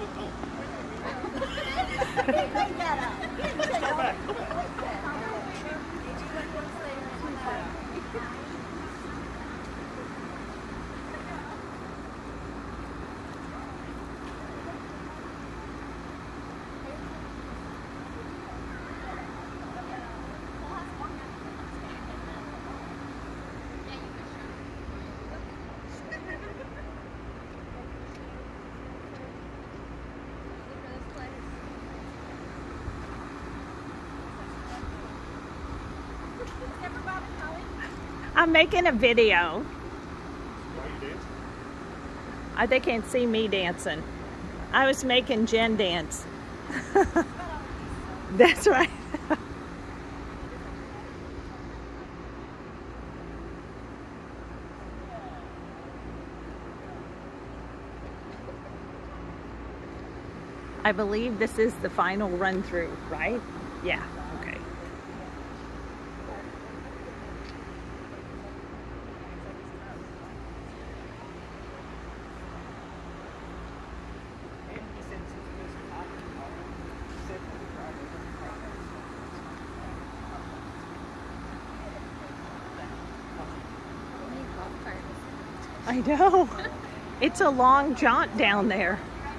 I'm making a video. They can't see me dancing. I was making Jen dance. That's right. I believe this is the final run through, right? Yeah, okay. I know. It's a long jaunt down there.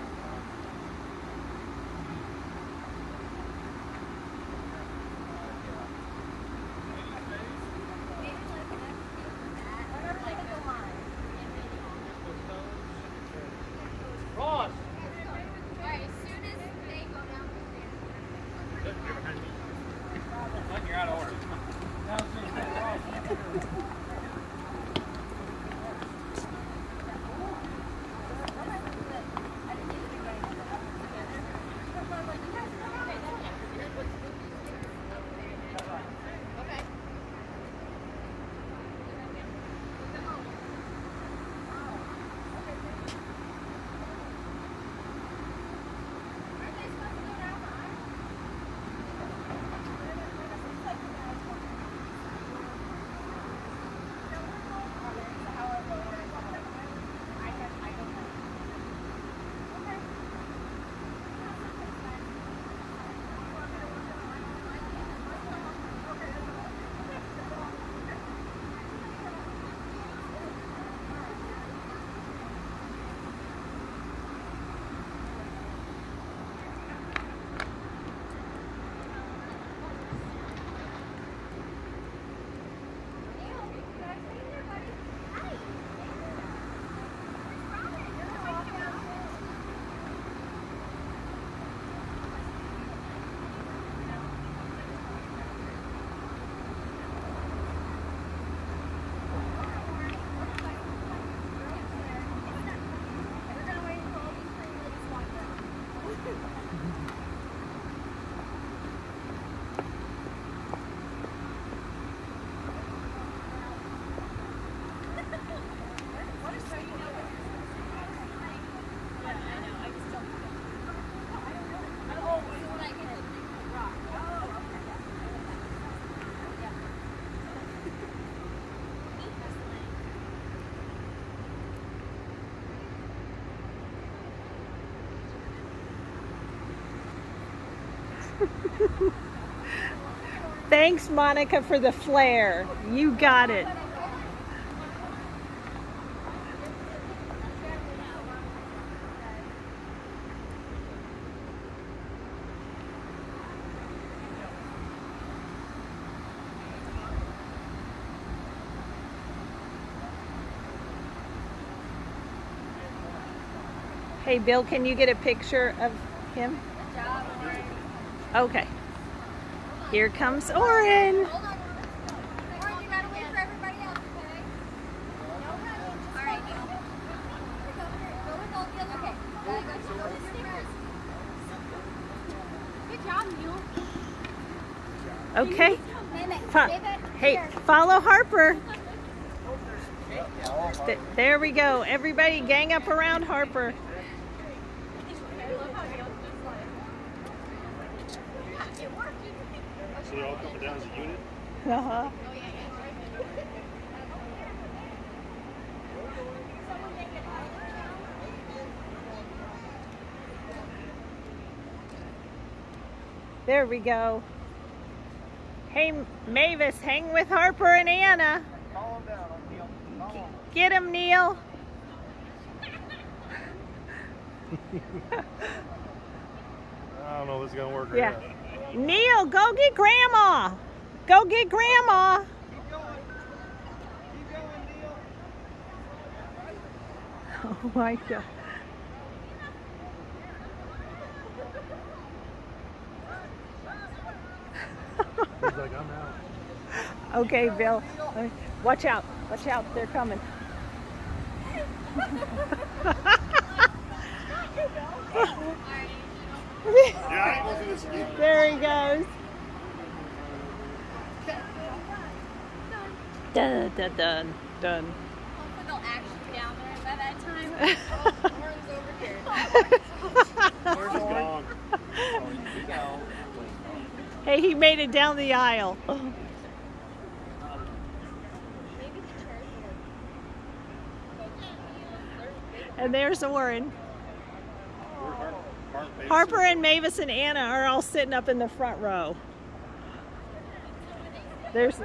Thanks, Monica, for the flare. You got it. Hey, Bill, can you get a picture of him? Okay. Here comes Oren. You gotta wait for everybody else, okay? All right, Neil. Go with all the other. Okay. Go with stickers. Good job, Neil. Okay. Hey, follow Harper. There we go. Everybody gang up around Harper. So they're all coming down as a unit? Uh-huh. There we go. Hey, Mavis, hang with Harper and Anna. Call him down, Neil. Call him. Get him, Neil. I don't know if this is going to work. Yeah. Neil, go get Grandma. Go get Grandma. Keep going. Keep going, Neil. Oh my God. He's like, I'm out. Okay, Bill. Watch out. Watch out. They're coming. Yeah, I won't do this again. There he goes. Dun, dun, dun, dun. Hopefully they'll actually be down there by that time. Lauren's over here. He's gone. Hey, he made it down the aisle. Maybe the chairs And there's Oren. Harper and Mavis and Anna are all sitting up in the front row. There's...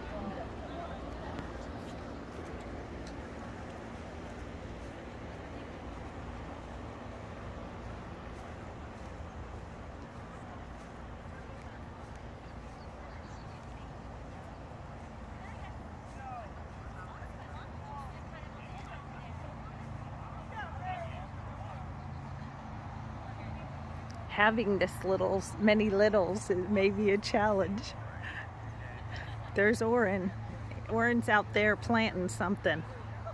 Having this many littles is maybe a challenge. There's Oren. Oren's out there planting something.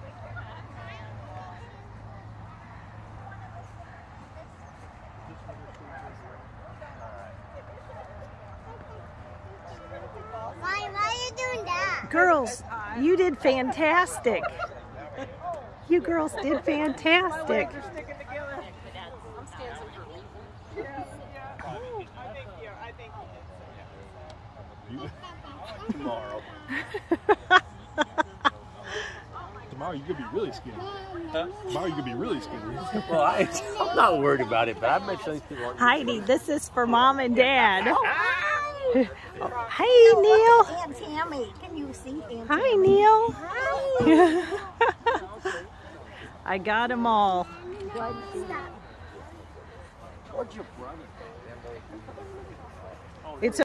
Why are you doing that? Girls, you did fantastic. You girls did fantastic. Tomorrow. Tomorrow you could be really skinny. Tomorrow you could be really skinny. Well, I'm not worried about it, but I bet these people aren't. Heidi, this is for Mom and Dad. Hey, Neil. Aunt Tammy, can you see Aunt Hi, Neil. I got them all. What's your brother?